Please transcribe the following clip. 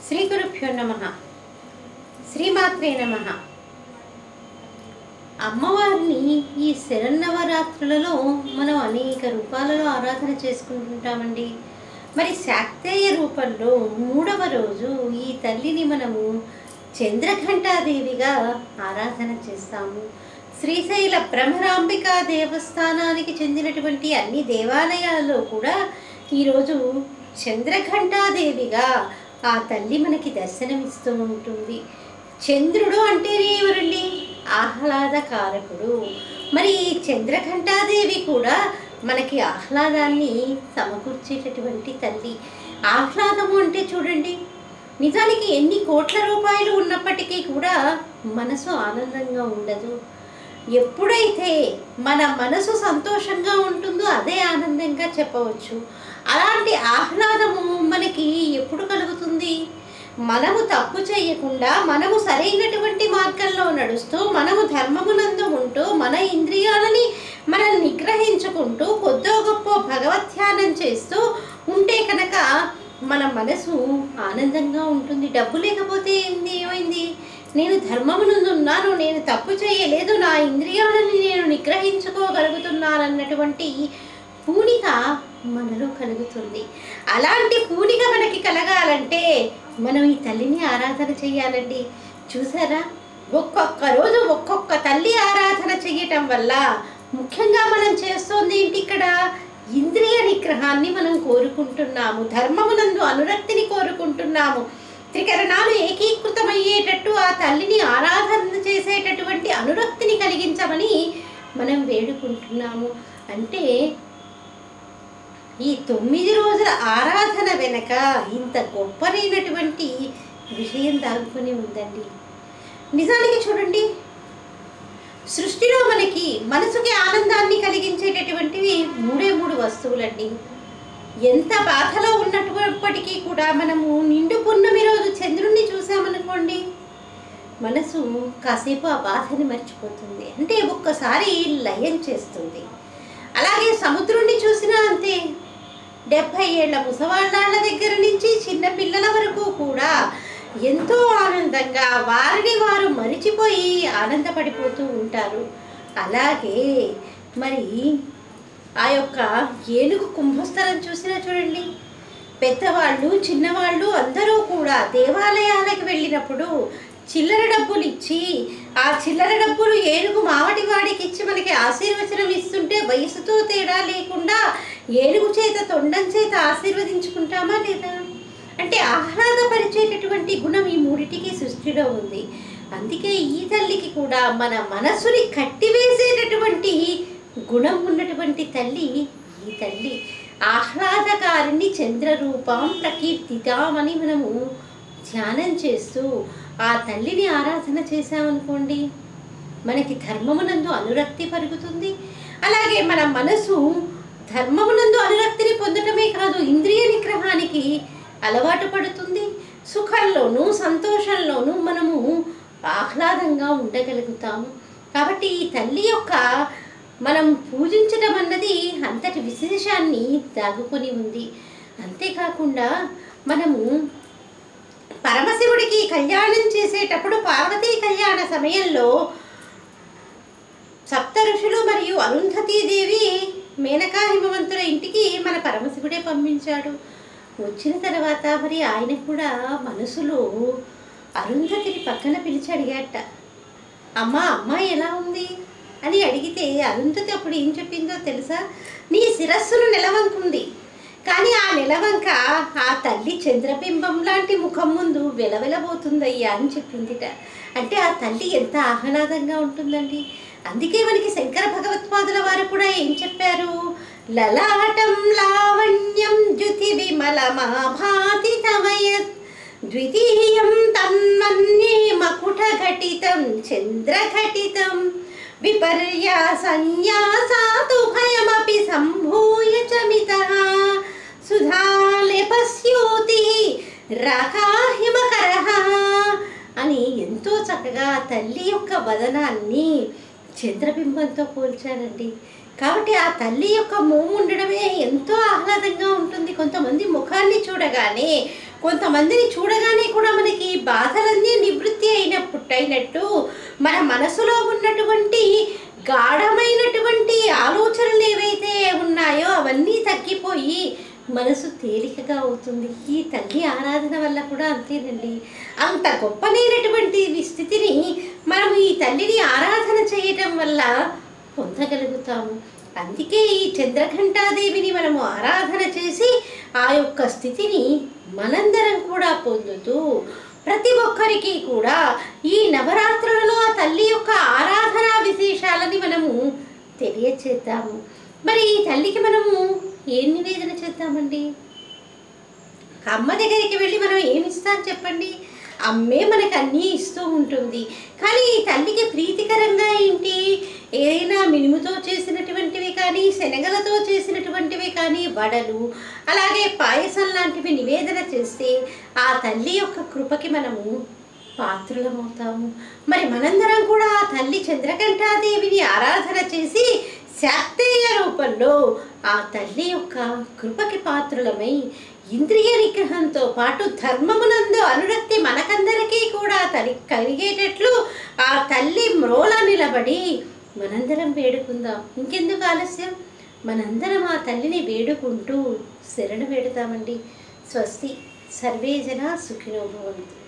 శ్రీ గురుభ్యో నమః. శ్రీమాత్రే నమః. అమ్మవారిని ఈ శరన్నవరాత్రులలో మనం అనేక రూపాలలో ఆరాధన చేసుకుంటుంటామండి. మరి శాక్తేయ రూపంలో 3వ రోజు ఈ తల్లిని మనము చంద్రఘంటాదేవిగా ఆరాధన చేస్తాము. శ్రీశైల భ్రమరాంబికా దేవస్థానానికి చెందినటువంటి అన్ని దేవాలయాల్లో కూడా ఈరోజు చంద్రఘంటాదేవిగా ఆ తల్లి మనకి దర్శనమిస్తూ ఉంటుంది. చంద్రుడు అంటేనే ఎవరండి? ఆహ్లాదకారకుడు. మరి చంద్రఘంటాదేవి కూడా మనకి ఆహ్లాదాన్ని సమకూర్చేటటువంటి తల్లి. ఆహ్లాదము అంటే చూడండి, నిజానికి ఎన్ని కోట్ల రూపాయలు ఉన్నప్పటికీ కూడా మనసు ఆనందంగా ఉండదు. ఎప్పుడైతే మన మనసు సంతోషంగా ఉంటుందో అదే ఆనందంగా చెప్పవచ్చు. అలాంటి ఆహ్లాదము మనకి ఎప్పుడు కలుగుతుంది? మనము తప్పు చేయకుండా, మనము సరైనటువంటి మార్గంలో నడుస్తూ, మనము ధర్మమునందు ఉంటూ, మన ఇంద్రియాలని మనం నిగ్రహించుకుంటూ, కొద్దో గొప్ప భగవధ్యానం చేస్తూ ఉంటే కనుక మన మనసు ఆనందంగా ఉంటుంది. డబ్బు లేకపోతే ఏమైంది? నేను ధర్మమునందు ఉన్నాను, నేను తప్పు చేయలేదు, నా ఇంద్రియాలని నేను నిగ్రహించుకోగలుగుతున్నానన్నటువంటి పూనిక మనలో కలుగుతుంది. అలాంటి పూనిక మనకి కలగాలంటే మనం ఈ తల్లిని ఆరాధన చేయాలండి. చూసారా, ఒక్కొక్క రోజు ఒక్కొక్క తల్లి ఆరాధన చేయటం వల్ల ముఖ్యంగా మనం చేస్తోంది ఏంటి? ఇక్కడ ఇంద్రియ నిగ్రహాన్ని మనం కోరుకుంటున్నాము, ధర్మమునందు అనురక్తిని కోరుకుంటున్నాము. త్రికరణాలు ఏకీకృతమయ్యేటట్టు ఆ తల్లిని ఆరాధన చేసేటటువంటి అనురక్తిని కలిగించమని మనం వేడుకుంటున్నాము. అంటే ఈ 9 రోజుల ఆరాధన వెనక ఇంత గొప్పనైనటువంటి విషయం దాగుకొని ఉందండి. నిజానికి చూడండి, సృష్టిలో మనకి మనసుకి ఆనందాన్ని కలిగించేటటువంటివి 3 వస్తువులండి. ఎంత బాధలో ఉన్నప్పటికీ కూడా మనము నిండు పున్నమి రోజు చంద్రుణ్ణి చూసామనుకోండి, మనసు కాసేపు ఆ బాధని మర్చిపోతుంది. అంటే ఒక్కసారి లయం చేస్తుంది. అలాగే సముద్రుణ్ణి చూసినా అంతే. 70 ఏళ్ల ముసవాళ్ళ దగ్గర నుంచి చిన్న పిల్లల వరకు కూడా ఎంతో ఆనందంగా వారిని వారు మరిచిపోయి ఆనందపడిపోతూ ఉంటారు. అలాగే మరి ఆ యొక్క ఏనుగు కుంభస్థలం చూసినా చూడండి, పెద్దవాళ్ళు చిన్నవాళ్ళు అందరూ కూడా దేవాలయాలకు వెళ్ళినప్పుడు చిల్లర డబ్బులు ఇచ్చి, ఆ చిల్లర డబ్బులు ఏనుగు మావటి వాడికి ఇచ్చి మనకి ఆశీర్వచనం ఇస్తుంటే వయసుతో తేడా లేకుండా ఏనుగు చేత తొండం చేత ఆశీర్వదించుకుంటామా లేదా? అంటే ఆహ్లాదపరిచేటటువంటి గుణం ఈ 3టికి సృష్టిలో ఉంది. అందుకే ఈ తల్లికి కూడా మన మనసుని కట్టివేసేటటువంటి గుణం ఉన్నటువంటి తల్లి ఈ తల్లి. ఆహ్లాదకారిణి చంద్రరూపం ప్రకీర్తితామని మనము ధ్యానం చేస్తూ ఆ తల్లిని ఆరాధన చేశామనుకోండి, మనకి ధర్మమునందు అనురక్తి పెరుగుతుంది. అలాగే మన మనసు ధర్మమునందు అనురక్తిని పొందటమే కాదు, ఇంద్రియ నిగ్రహానికి అలవాటు పడుతుంది. సుఖంలోనూ సంతోషంలోనూ మనము ఆహ్లాదంగా ఉండగలుగుతాము. కాబట్టి ఈ తల్లి యొక్క మనం పూజించడం అన్నది అంతటి విశేషాన్ని దాగుకొని ఉంది. అంతేకాకుండా మనము పరమశివుడికి కళ్యాణం చేసేటప్పుడు పార్వతీ కళ్యాణ సమయంలో సప్త ఋషులు మరియు అరుంధతీదేవి మేనకా హిమవంతుల ఇంటికి మన పరమశివుడే పంపించాడు. వచ్చిన తర్వాత మరి ఆయన కూడా మనసులో అరుంధతిని పక్కన పిలిచి అడిగాట, అమ్మాయి ఎలా ఉంది అని అడిగితే అరుంధతి అప్పుడు ఏం చెప్పిందో తెలుసా? నీ శిరస్సును నిలవంకుంది, కానీ ఆ నిలవంక ఆ తల్లి చంద్రబింబం లాంటి ముఖం ముందు వెలవెలబోతుందయ్యా అని చెప్పిందిట. అంటే ఆ తల్లి ఎంత ఆహ్లాదంగా ఉంటుందండి. అందుకే మనకి శంకర భగవత్పాదుల వారు కూడా ఏం చెప్పారు? లలాటం లావణ్యం జ్యుతి విమలమాభాతి తవయత్ ద్వితీయం తన్మన్యే మకుటఘటితం చంద్రఘటితం విపర్యాసన్యాసాతు భయమపి సంభూయ చమితః సుధాలేపస్యూతి రాకాహిమకరః అని ఎంతో చక్కగా తల్లి యొక్క వదనాన్ని చంద్రబింబంతో పోల్చారండి. కాబట్టి ఆ తల్లి యొక్క మోము ఉండడమే ఎంతో ఆహ్లాదంగా ఉంటుంది. కొంతమంది ముఖాన్ని చూడగానే కొంతమందిని చూడగానే కూడా మనకి బాధలన్నీ నివృత్తి అయినట్టు మన మనసులో ఉన్నటువంటి గాఢమైనటువంటి ఆలోచనలు ఏవైతే ఉన్నాయో అవన్నీ తగ్గిపోయి మనసు తేలికగా అవుతుంది. ఈ తల్లి ఆరాధన వల్ల కూడా అంతేనండి. అంత గొప్పనైనటువంటి స్థితిని మనం ఈ తల్లిని ఆరాధన చేయటం వల్ల పొందగలుగుతాము. అందుకే ఈ చంద్రఘంటాదేవిని మనము ఆరాధన చేసి ఆ యొక్క స్థితిని మనందరం కూడా పొందుతూ ప్రతి ఒక్కరికి కూడా ఈ నవరాత్రులలో ఆ తల్లి యొక్క ఆరాధనా విశేషాలని మనము తెలియచేద్దాము. మరి ఈ తల్లికి మనము ఏం నివేదన చేద్దామండి? అమ్మ దగ్గరికి వెళ్ళి మనం ఏమి ఇస్తాం చెప్పండి? అమ్మే మనకు అన్నీ ఇస్తూ ఉంటుంది. కానీ ఈ తల్లికి ప్రీతికరంగా ఏంటి? ఏదైనా మినుముతో చేసినటువంటివి కానీ, శనగలతో చేసినటువంటివి కానీ, వడలు, అలాగే పాయసం లాంటివి నివేదన చేస్తే ఆ తల్లి యొక్క కృపకి మనము పాత్రులమవుతాము. మరి మనందరం కూడా ఆ తల్లి చంద్రఘంటాదేవిని ఆరాధన చేసి శాక్తేయ రూపంలో ఆ తల్లి యొక్క కృపకి పాత్రులమై ఇంద్రియ నిగ్రహంతో పాటు ధర్మమునందు అనురక్తి మనకందరికీ కూడా కలిగేటట్లు ఆ తల్లి మ్రోల నిలబడి మనందరం వేడుకుందాం. ఇంకెందుకు ఆలస్యం? మనందరం ఆ తల్లిని వేడుకుంటూ శరణు వేడుతామండి. స్వస్తి. సర్వే జనా సుఖినో భవంతు.